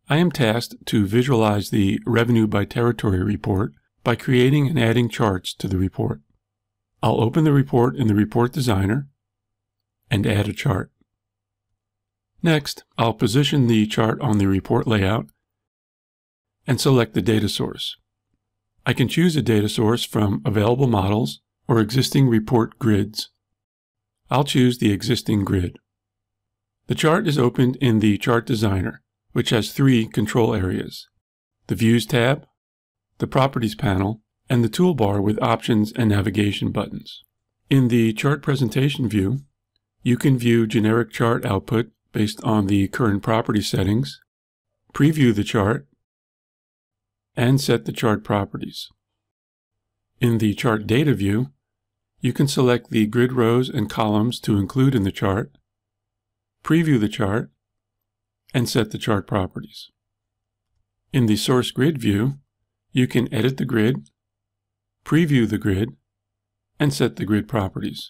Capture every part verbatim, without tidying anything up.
I am tasked to visualize the Revenue by Territory report by creating and adding charts to the report. I'll open the report in the Report Designer and add a chart. Next, I'll position the chart on the report layout and select the data source. I can choose a data source from available models or existing report grids. I'll choose the existing grid. The chart is opened in the Chart Designer, which has three control areas: the Views tab, the Properties panel, and the toolbar with options and navigation buttons. In the Chart Presentation view, you can view generic chart output based on the current property settings, preview the chart, and set the chart properties. In the Chart Data view, you can select the grid rows and columns to include in the chart, preview the chart, and set the chart properties. In the Source Grid view, you can edit the grid, preview the grid, and set the grid properties.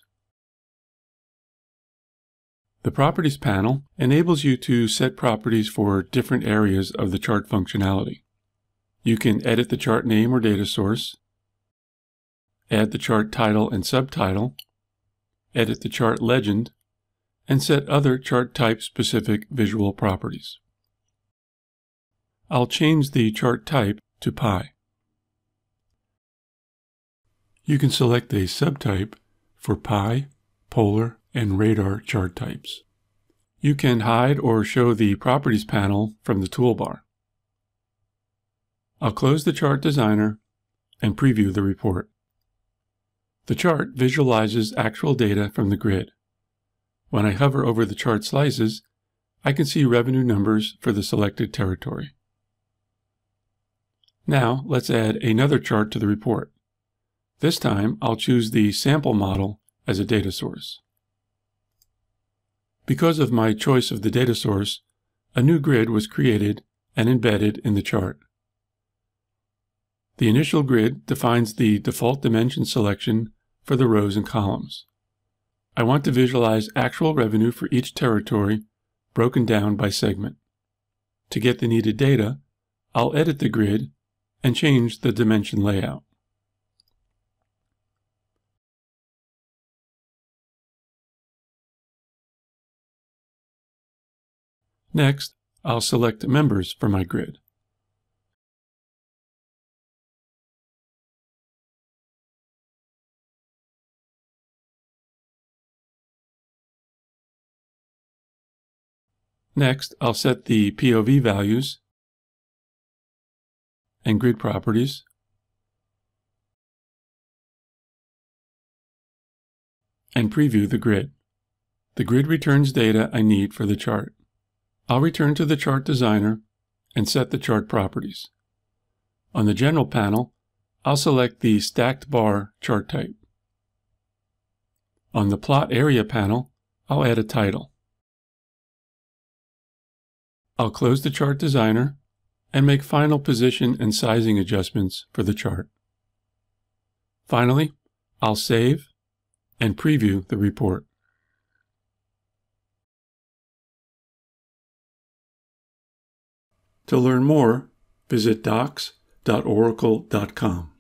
The Properties panel enables you to set properties for different areas of the chart functionality. You can edit the chart name or data source, add the chart title and subtitle, edit the chart legend, and set other chart type-specific visual properties. I'll change the chart type to pie. You can select a subtype for pie, polar, and radar chart types. You can hide or show the Properties panel from the toolbar. I'll close the Chart Designer and preview the report. The chart visualizes actual data from the grid. When I hover over the chart slices, I can see revenue numbers for the selected territory. Now let's add another chart to the report. This time I'll choose the sample model as a data source. Because of my choice of the data source, a new grid was created and embedded in the chart. The initial grid defines the default dimension selection for the rows and columns. I want to visualize actual revenue for each territory broken down by segment. To get the needed data, I'll edit the grid and change the dimension layout. Next, I'll select members for my grid. Next, I'll set the P O V values and grid properties, and preview the grid. The grid returns data I need for the chart. I'll return to the Chart Designer and set the chart properties. On the General panel, I'll select the Stacked Bar chart type. On the Plot Area panel, I'll add a title. I'll close the Chart Designer and make final position and sizing adjustments for the chart. Finally, I'll save and preview the report. To learn more, visit docs dot oracle dot com.